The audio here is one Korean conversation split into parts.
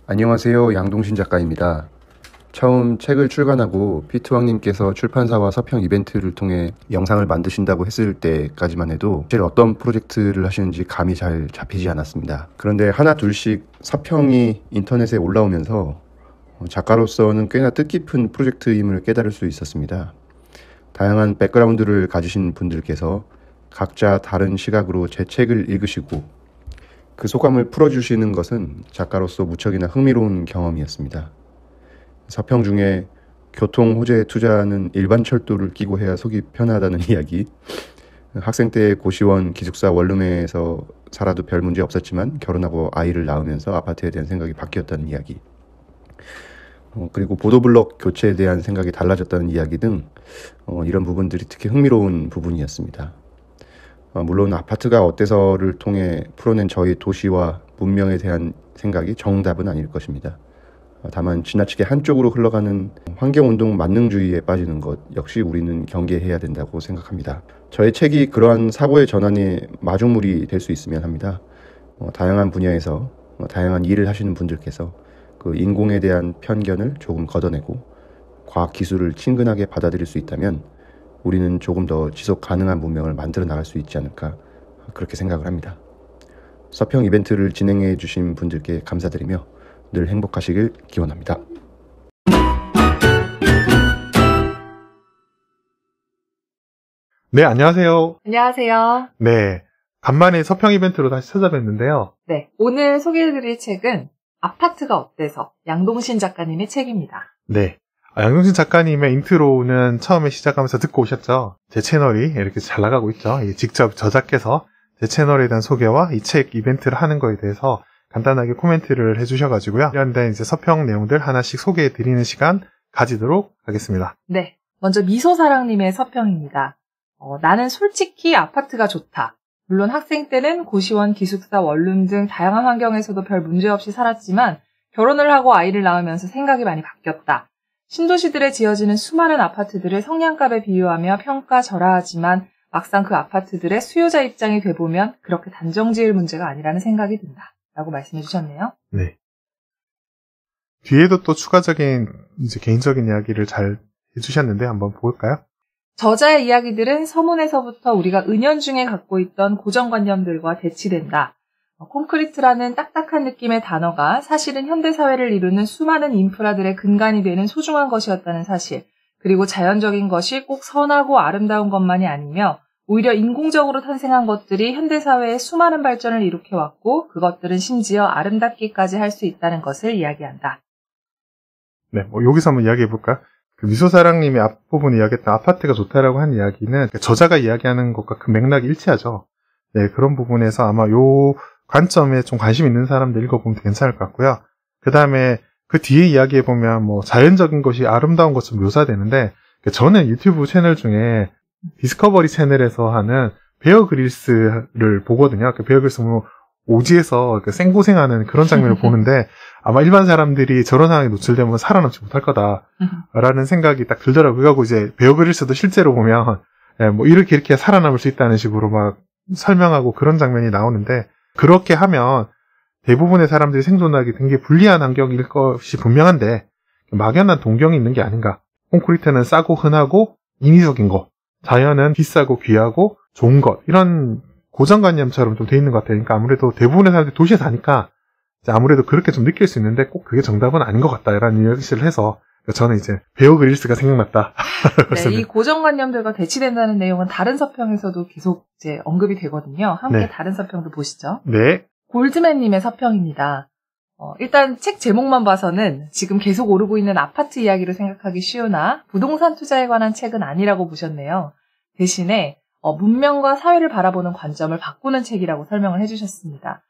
안녕하세요. 양동신 작가입니다. 처음 책을 출간하고 피트왕님께서 출판사와 서평 이벤트를 통해 영상을 만드신다고 했을 때까지만 해도 사실 어떤 프로젝트를 하시는지 감이 잘 잡히지 않았습니다. 그런데 하나 둘씩 서평이 인터넷에 올라오면서 작가로서는 꽤나 뜻깊은 프로젝트임을 깨달을 수 있었습니다. 다양한 백그라운드를 가지신 분들께서 각자 다른 시각으로 제 책을 읽으시고 그 소감을 풀어주시는 것은 작가로서 무척이나 흥미로운 경험이었습니다. 서평 중에 교통 호재에 투자하는 일반 철도를 끼고 해야 속이 편하다는 이야기, 학생 때 고시원 기숙사 원룸에서 살아도 별 문제 없었지만 결혼하고 아이를 낳으면서 아파트에 대한 생각이 바뀌었다는 이야기, 그리고 보도블록 교체에 대한 생각이 달라졌다는 이야기 등 이런 부분들이 특히 흥미로운 부분이었습니다. 물론 아파트가 어때서를 통해 풀어낸 저희 도시와 문명에 대한 생각이 정답은 아닐 것입니다. 다만 지나치게 한쪽으로 흘러가는 환경운동 만능주의에 빠지는 것 역시 우리는 경계해야 된다고 생각합니다. 저의 책이 그러한 사고의 전환의 마중물이 될 수 있으면 합니다. 다양한 분야에서 다양한 일을 하시는 분들께서 그 인공에 대한 편견을 조금 걷어내고 과학기술을 친근하게 받아들일 수 있다면 우리는 조금 더 지속 가능한 문명을 만들어 나갈 수 있지 않을까, 그렇게 생각을 합니다. 서평 이벤트를 진행해 주신 분들께 감사드리며 늘 행복하시길 기원합니다. 네, 안녕하세요. 안녕하세요. 네, 간만에 서평 이벤트로 다시 찾아뵙는데요. 네, 오늘 소개해드릴 책은 아파트가 어때서 양동신 작가님의 책입니다. 네, 양동신 작가님의 인트로는 처음에 시작하면서 듣고 오셨죠? 제 채널이 이렇게 잘 나가고 있죠. 직접 저작해서 제 채널에 대한 소개와 이 책 이벤트를 하는 거에 대해서 간단하게 코멘트를 해주셔가지고요. 이런데 이제 서평 내용들 하나씩 소개해드리는 시간 가지도록 하겠습니다. 네, 먼저 미소사랑님의 서평입니다. 나는 솔직히 아파트가 좋다. 물론 학생 때는 고시원, 기숙사, 원룸 등 다양한 환경에서도 별 문제 없이 살았지만 결혼을 하고 아이를 낳으면서 생각이 많이 바뀌었다. 신도시들에 지어지는 수많은 아파트들을 성냥갑에 비유하며 평가절하하지만 막상 그 아파트들의 수요자 입장이 돼보면 그렇게 단정지을 문제가 아니라는 생각이 든다. 라고 말씀해 주셨네요. 네. 뒤에도 또 추가적인 이제 개인적인 이야기를 잘 해주셨는데 한번 볼까요? 저자의 이야기들은 서문에서부터 우리가 은연중에 갖고 있던 고정관념들과 대치된다. 콘크리트라는 딱딱한 느낌의 단어가 사실은 현대사회를 이루는 수많은 인프라들의 근간이 되는 소중한 것이었다는 사실, 그리고 자연적인 것이 꼭 선하고 아름다운 것만이 아니며 오히려 인공적으로 탄생한 것들이 현대사회의 수많은 발전을 일으켜왔고 그것들은 심지어 아름답기까지 할 수 있다는 것을 이야기한다. 네, 여기서 한번 이야기해볼까요? 그 미소사랑님이 앞부분에 이야기했던 아파트가 좋다라고 한 이야기는 저자가 이야기하는 것과 그 맥락이 일치하죠. 네, 그런 부분에서 아마 요 관점에 좀 관심 있는 사람들 읽어보면 괜찮을 것 같고요. 그 다음에 그 뒤에 이야기해보면 자연적인 것이 아름다운 것처럼 묘사되는데, 저는 유튜브 채널 중에 디스커버리 채널에서 하는 베어 그릴스를 보거든요. 그 베어 그릴스 오지에서 생고생하는 그런 장면을 보는데 아마 일반 사람들이 저런 상황에 노출되면 살아남지 못할 거다라는 생각이 딱 들더라고요. 그리고 이제 베어 그릴스도 실제로 보면 이렇게 살아남을 수 있다는 식으로 막 설명하고 그런 장면이 나오는데, 그렇게 하면 대부분의 사람들이 생존하기 굉장히 불리한 환경일 것이 분명한데 막연한 동경이 있는 게 아닌가. 콘크리트는 싸고 흔하고 인위적인 것, 자연은 비싸고 귀하고 좋은 것, 이런 고정관념처럼 좀 돼 있는 것 같아요. 그러니까 아무래도 대부분의 사람들이 도시에 사니까 아무래도 그렇게 좀 느낄 수 있는데 꼭 그게 정답은 아닌 것 같다, 이런 이야기를 해서 저는 이제 베어 그릴스가 생각났다. 네, 이 고정관념들과 대치된다는 내용은 다른 서평에서도 계속 이제 언급이 되거든요. 함께 네. 다른 서평도 보시죠. 네. 골드맨님의 서평입니다. 일단 책 제목만 봐서는 지금 계속 오르고 있는 아파트 이야기를 생각하기 쉬우나 부동산 투자에 관한 책은 아니라고 보셨네요. 대신에 문명과 사회를 바라보는 관점을 바꾸는 책이라고 설명을 해주셨습니다.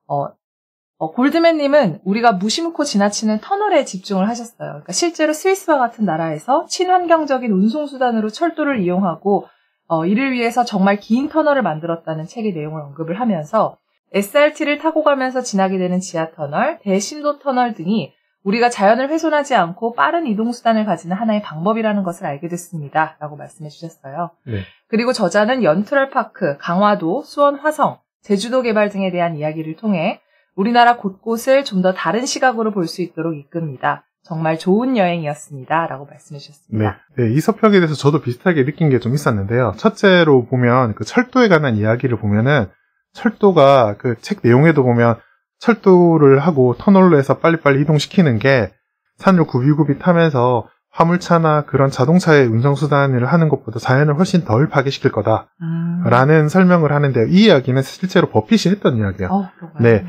골드맨님은 우리가 무심코 지나치는 터널에 집중을 하셨어요. 그러니까 실제로 스위스와 같은 나라에서 친환경적인 운송수단으로 철도를 이용하고 이를 위해서 정말 긴 터널을 만들었다는 책의 내용을 언급을 하면서 SRT를 타고 가면서 지나게 되는 지하터널, 대심도 터널 등이 우리가 자연을 훼손하지 않고 빠른 이동수단을 가지는 하나의 방법이라는 것을 알게 됐습니다. 라고 말씀해 주셨어요. 네. 그리고 저자는 연트럴파크, 강화도, 수원 화성, 제주도 개발 등에 대한 이야기를 통해 우리나라 곳곳을 좀 더 다른 시각으로 볼 수 있도록 이끕니다. 정말 좋은 여행이었습니다. 라고 말씀해 주셨습니다. 네, 이 서평에 대해서 저도 비슷하게 느낀 게 좀 있었는데요. 첫째로 보면 그 철도에 관한 이야기를 보면은 철도가 그 책 내용에도 보면 철도를 하고 터널로 해서 빨리빨리 이동시키는 게 산을 굽이굽이 타면서 화물차나 그런 자동차의 운송수단을 하는 것보다 자연을 훨씬 덜 파괴시킬 거다라는 설명을 하는데 이 이야기는 실제로 버핏이 했던 이야기예요. 네,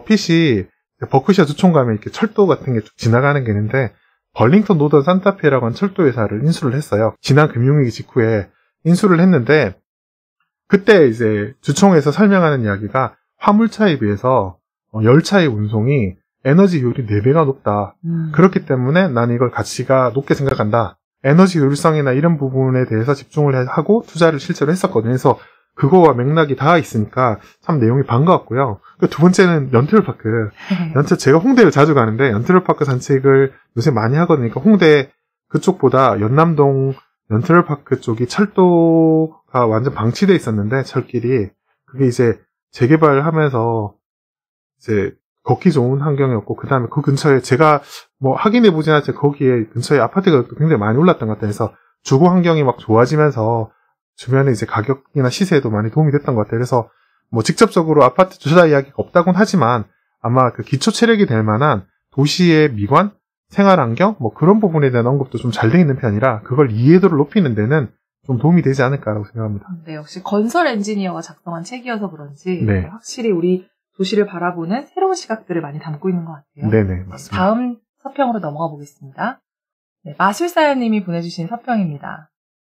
버크셔 주촌 가면 이렇게 철도 같은 게 쭉 지나가는 게 있는데 벌링턴 노던 산타페라고 하는 철도 회사를 인수를 했어요. 지난 금융위기 직후에 인수를 했는데 그때 이제 주총에서 설명하는 이야기가 화물차에 비해서 열차의 운송이 에너지 효율이 4배가 높다. 그렇기 때문에 나는 이걸 가치가 높게 생각한다. 에너지 효율성이나 이런 부분에 대해서 집중을 하고 투자를 실제로 했었거든요. 그래서 그거와 맥락이 다 있으니까 참 내용이 반가웠고요. 두 번째는 연트럴파크. 제가 홍대를 자주 가는데 연트럴파크 산책을 요새 많이 하거든요. 그러니까 홍대 그쪽보다 연남동 연트럴파크 쪽이 철도가 완전 방치돼 있었는데 철길이 그게 이제 재개발하면서 이제 걷기 좋은 환경이었고 그 다음에 그 근처에 제가 뭐 확인해 보진 않았지만 거기에 근처에 아파트가 굉장히 많이 올랐던 것 같아요. 그래서 주거 환경이 막 좋아지면서 주변에 이제 가격이나 시세에도 많이 도움이 됐던 것 같아요. 그래서 뭐 직접적으로 아파트 투자 이야기가 없다고는 하지만 아마 그 기초 체력이 될 만한 도시의 미관, 생활 환경 뭐 그런 부분에 대한 언급도 좀 잘 돼 있는 편이라 그걸 이해도를 높이는 데는 좀 도움이 되지 않을까라고 생각합니다. 네, 역시 건설 엔지니어가 작성한 책이어서 그런지 네. 확실히 우리 도시를 바라보는 새로운 시각들을 많이 담고 있는 것 같아요. 네네, 맞습니다. 다음 서평으로 넘어가 보겠습니다. 네, 마술사연님이 보내주신 서평입니다.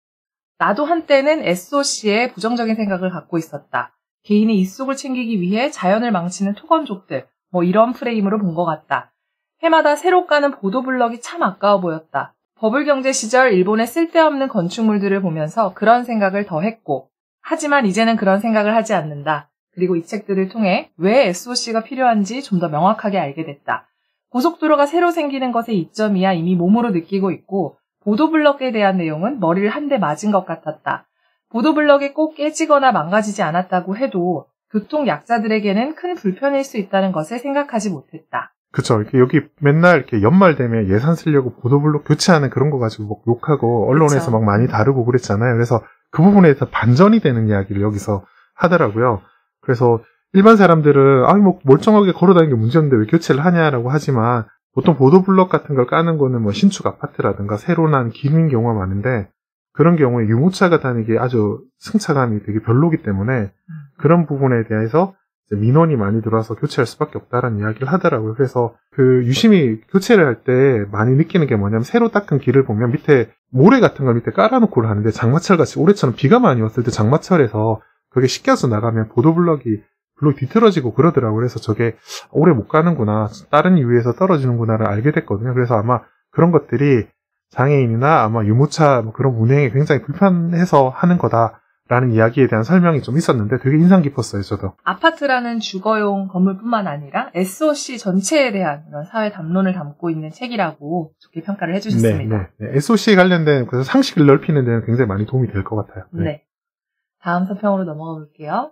나도 한때는 SOC에 부정적인 생각을 갖고 있었다. 개인이 입속을 챙기기 위해 자연을 망치는 토건족들, 뭐 이런 프레임으로 본 것 같다. 해마다 새로 까는 보도블럭이 참 아까워 보였다. 버블경제 시절 일본의 쓸데없는 건축물들을 보면서 그런 생각을 더 했고, 하지만 이제는 그런 생각을 하지 않는다. 그리고 이 책들을 통해 왜 SOC가 필요한지 좀 더 명확하게 알게 됐다. 고속도로가 새로 생기는 것의 이점이야 이미 몸으로 느끼고 있고 보도블럭에 대한 내용은 머리를 한 대 맞은 것 같았다. 보도블럭이 꼭 깨지거나 망가지지 않았다고 해도 교통 약자들에게는 큰 불편일 수 있다는 것을 생각하지 못했다. 그쵸. 여기 맨날 이렇게 연말 되면 예산 쓰려고 보도블록 교체하는 그런 거 가지고 막 욕하고 언론에서 그쵸. 막 많이 다루고 그랬잖아요. 그래서 그 부분에 대해서 반전이 되는 이야기를 여기서 하더라고요. 그래서 일반 사람들은 뭐 멀쩡하게 걸어다니는 게 문제없는데 왜 교체를 하냐라고 하지만 보통 보도블럭 같은 걸 까는 거는 뭐 신축 아파트라든가 새로 난 길인 경우가 많은데 그런 경우에 유모차가 다니기 아주 승차감이 되게 별로기 때문에 그런 부분에 대해서 민원이 많이 들어와서 교체할 수밖에 없다라는 이야기를 하더라고요. 그래서 그 유심히 교체를 할 때 많이 느끼는 게 뭐냐면 새로 닦은 길을 보면 밑에 모래 같은 걸 밑에 깔아놓고 하는데 장마철 같이 올해처럼 비가 많이 왔을 때 장마철에서 그게 씻겨서 나가면 보도블럭이 뒤틀어지고 그러더라고요. 그래서 저게 오래 못 가는구나, 다른 이유에서 떨어지는구나를 알게 됐거든요. 그래서 아마 그런 것들이 장애인이나 아마 유모차 뭐 그런 운행에 굉장히 불편해서 하는 거다라는 이야기에 대한 설명이 좀 있었는데 되게 인상 깊었어요, 저도. 아파트라는 주거용 건물뿐만 아니라 SOC 전체에 대한 이런 사회 담론을 담고 있는 책이라고 좋게 평가를 해주셨습니다. 네. SOC에 관련된 그래서 상식을 넓히는 데는 굉장히 많이 도움이 될 것 같아요. 네. 다음 서평으로 넘어가 볼게요.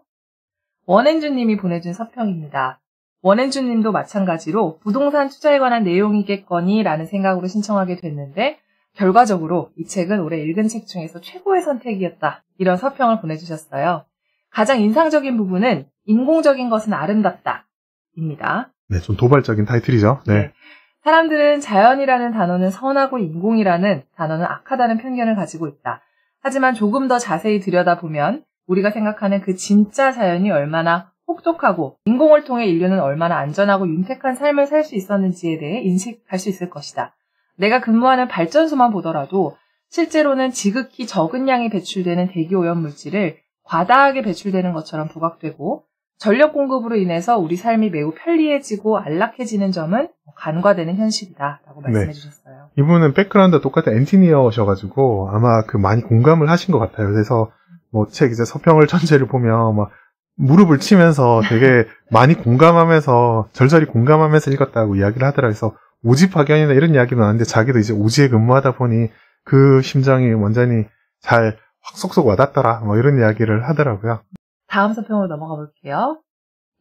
원앤주님이 보내준 서평입니다. 원앤주님도 마찬가지로 부동산 투자에 관한 내용이겠거니 라는 생각으로 신청하게 됐는데 결과적으로 이 책은 올해 읽은 책 중에서 최고의 선택이었다. 이런 서평을 보내주셨어요. 가장 인상적인 부분은 인공적인 것은 아름답다. 입니다. 네, 좀 도발적인 타이틀이죠. 네. 사람들은 자연이라는 단어는 선하고 인공이라는 단어는 악하다는 편견을 가지고 있다. 하지만 조금 더 자세히 들여다보면 우리가 생각하는 그 진짜 자연이 얼마나 혹독하고 인공을 통해 인류는 얼마나 안전하고 윤택한 삶을 살 수 있었는지에 대해 인식할 수 있을 것이다. 내가 근무하는 발전소만 보더라도 실제로는 지극히 적은 양이 배출되는 대기오염물질을 과다하게 배출되는 것처럼 부각되고 전력 공급으로 인해서 우리 삶이 매우 편리해지고 안락해지는 점은 간과되는 현실이다 라고 말씀해 주셨어요. 이분은 백그라운드가 똑같은 엔지니어셔가지고 아마 그 많이 공감을 하신 것 같아요. 그래서 뭐 책 이제 서평을 전체를 보면 막 무릎을 치면서 되게 많이 공감하면서 절절히 공감하면서 읽었다고 이야기를 하더라고요. 그래서 오지파견이나 이런 이야기는 나왔는데 자기도 이제 오지에 근무하다 보니 그 심정이 완전히 잘 확 쏙쏙 와닿더라 뭐 이런 이야기를 하더라고요. 다음 서평으로 넘어가 볼게요.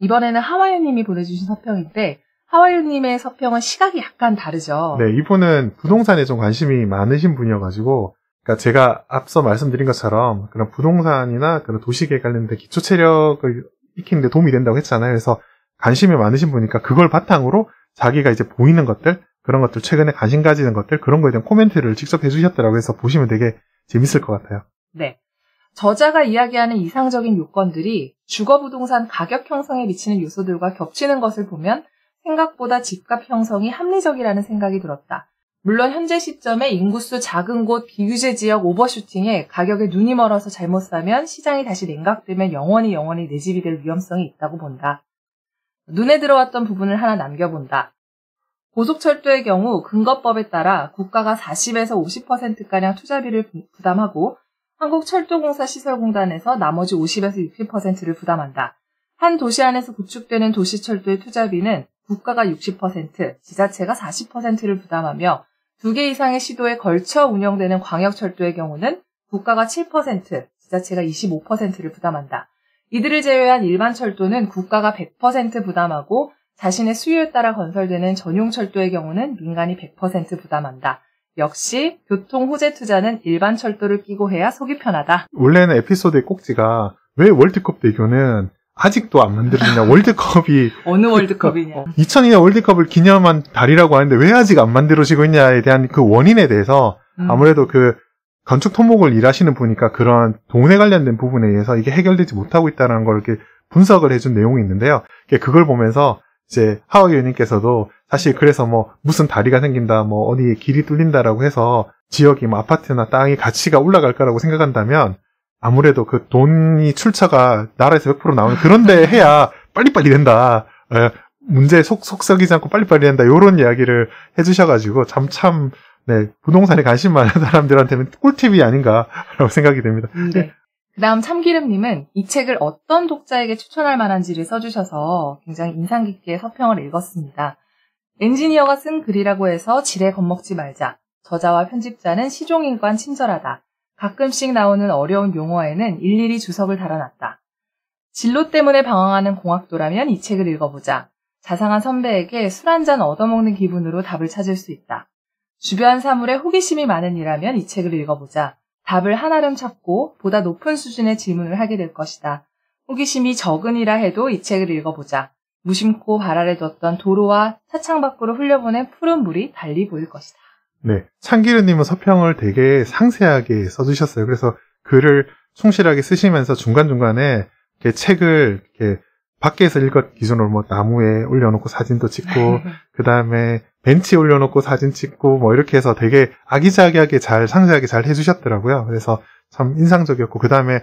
이번에는 하와유님이 보내주신 서평인데 하와유님의 서평은 시각이 약간 다르죠. 네, 이분은 부동산에 좀 관심이 많으신 분이어가지고, 그러니까 제가 앞서 말씀드린 것처럼 그런 부동산이나 그런 도시계획 관련된 기초 체력을 익히는데 도움이 된다고 했잖아요. 그래서 관심이 많으신 분이니까 그걸 바탕으로 자기가 이제 보이는 것들, 그런 것들, 최근에 관심 가지는 것들, 그런 거에 대한 코멘트를 직접 해주셨더라고요. 그래서 보시면 되게 재밌을 것 같아요. 네. 저자가 이야기하는 이상적인 요건들이 주거부동산 가격 형성에 미치는 요소들과 겹치는 것을 보면 생각보다 집값 형성이 합리적이라는 생각이 들었다. 물론 현재 시점에 인구수 작은 곳 비규제 지역 오버슈팅에 가격에 눈이 멀어서 잘못 사면 시장이 다시 냉각되면 영원히 내 집이 될 위험성이 있다고 본다. 눈에 들어왔던 부분을 하나 남겨본다. 고속철도의 경우 근거법에 따라 국가가 40에서 50%가량 투자비를 부담하고 한국철도공사시설공단에서 나머지 50에서 60%를 부담한다. 한 도시 안에서 구축되는 도시철도의 투자비는 국가가 60%, 지자체가 40%를 부담하며 2개 이상의 시도에 걸쳐 운영되는 광역철도의 경우는 국가가 7%, 지자체가 25%를 부담한다. 이들을 제외한 일반 철도는 국가가 100% 부담하고 자신의 수요에 따라 건설되는 전용 철도의 경우는 민간이 100% 부담한다. 역시 교통 호재 투자는 일반 철도를 끼고 해야 속이 편하다. 원래는 에피소드의 꼭지가 왜 월드컵 대교는 아직도 안 만들어지냐, 월드컵이 어느 월드컵이냐. 2002년 월드컵을 기념한 달이라고 하는데 왜 아직 안 만들어지고 있냐에 대한 그 원인에 대해서 아무래도 그 건축 토목을 일하시는 분이니까 그런 돈에 관련된 부분에 의해서 이게 해결되지 못하고 있다는 걸 이렇게 분석을 해준 내용이 있는데요. 그걸 보면서 이제 하와 의원님께서도 사실 그래서 뭐 무슨 다리가 생긴다, 뭐 어디에 길이 뚫린다라고 해서 지역이 뭐 아파트나 땅의 가치가 올라갈 거라고 생각한다면 아무래도 그 돈이 출처가 나라에서 100% 나오는 그런데 해야 빨리빨리 된다. 문제에 속 썩이지 않고 빨리빨리 된다. 이런 이야기를 해주셔가지고 참 네, 부동산에 관심 많은 사람들한테는 꿀팁이 아닌가라고 생각이 됩니다. 네. 그 다음 참기름님은 이 책을 어떤 독자에게 추천할 만한지를 써주셔서 굉장히 인상 깊게 서평을 읽었습니다. 엔지니어가 쓴 글이라고 해서 지레 겁먹지 말자. 저자와 편집자는 시종일관 친절하다. 가끔씩 나오는 어려운 용어에는 일일이 주석을 달아놨다. 진로 때문에 방황하는 공학도라면 이 책을 읽어보자. 자상한 선배에게 술 한잔 얻어먹는 기분으로 답을 찾을 수 있다. 주변 사물에 호기심이 많은 이라면 이 책을 읽어보자. 답을 한아름 찾고 보다 높은 수준의 질문을 하게 될 것이다. 호기심이 적은이라 해도 이 책을 읽어보자. 무심코 발 아래 뒀던 도로와 차창 밖으로 흘려보낸 푸른 물이 달리 보일 것이다. 네, 참기름님은 서평을 되게 상세하게 써주셨어요. 그래서 글을 충실하게 쓰시면서 중간중간에 이렇게 책을 이렇게 밖에서 읽었 기준으로 뭐 나무에 올려놓고 사진도 찍고 그 다음에 벤치에 올려놓고 사진 찍고 뭐 이렇게 해서 되게 아기자기하게 잘 상세하게 잘 해주셨더라고요. 그래서 참 인상적이었고 그 다음에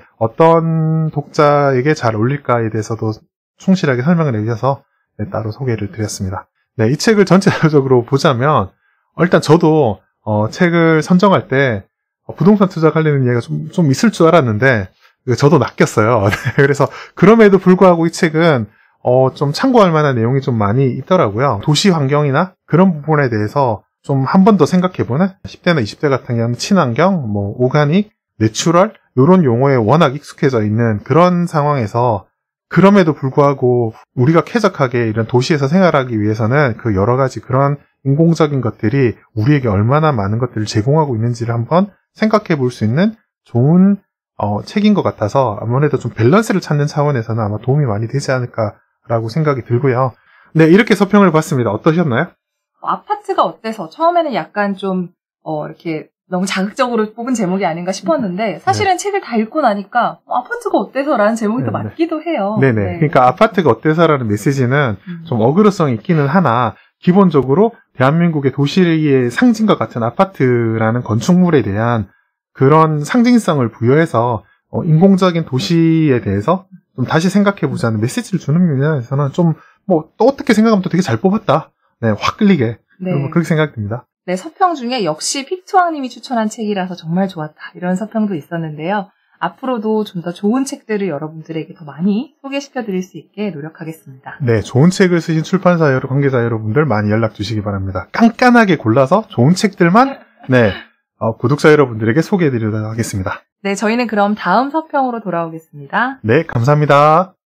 어떤 독자에게 잘 어울릴까에 대해서도 충실하게 설명을 해주셔서 네, 따로 소개를 드렸습니다. 네, 이 책을 전체적으로 보자면 일단 저도 책을 선정할 때 부동산 투자 관련 이야기가 좀 있을 줄 알았는데 저도 낚였어요. 그래서 그럼에도 불구하고 이 책은 좀 참고할 만한 내용이 좀 많이 있더라고요. 도시 환경이나 그런 부분에 대해서 좀 한 번 더 생각해보는 10대나 20대 같은 경우는 친환경, 뭐 오가닉, 내추럴 이런 용어에 워낙 익숙해져 있는 그런 상황에서 그럼에도 불구하고 우리가 쾌적하게 이런 도시에서 생활하기 위해서는 그 여러 가지 그런 인공적인 것들이 우리에게 얼마나 많은 것들을 제공하고 있는지를 한번 생각해 볼 수 있는 좋은 책인 것 같아서 아무래도 좀 밸런스를 찾는 차원에서는 아마 도움이 많이 되지 않을까라고 생각이 들고요. 네, 이렇게 서평을 봤습니다. 어떠셨나요? 아파트가 어때서 처음에는 약간 좀 이렇게 너무 자극적으로 뽑은 제목이 아닌가 싶었는데 사실은 책을 다 읽고 나니까 아파트가 어때서라는 제목이 또 맞기도 해요. 네네. 네. 그러니까 아파트가 어때서라는 메시지는 좀 어그로성이 있기는 하나 기본적으로 대한민국의 도시의 상징과 같은 아파트라는 건축물에 대한 그런 상징성을 부여해서 인공적인 도시에 대해서 좀 다시 생각해보자는 메시지를 주는 면에서는 좀 뭐 또 어떻게 생각하면 또 되게 잘 뽑았다. 네, 확 끌리게. 네. 그렇게 생각됩니다. 네, 서평 중에 역시 피트왕님이 추천한 책이라서 정말 좋았다. 이런 서평도 있었는데요. 앞으로도 좀 더 좋은 책들을 여러분들에게 더 많이 소개시켜드릴 수 있게 노력하겠습니다. 네, 좋은 책을 쓰신 출판사 관계자 여러분들 많이 연락 주시기 바랍니다. 깐깐하게 골라서 좋은 책들만 네 구독자 여러분들에게 소개해드리도록 하겠습니다. 네, 저희는 그럼 다음 서평으로 돌아오겠습니다. 네, 감사합니다.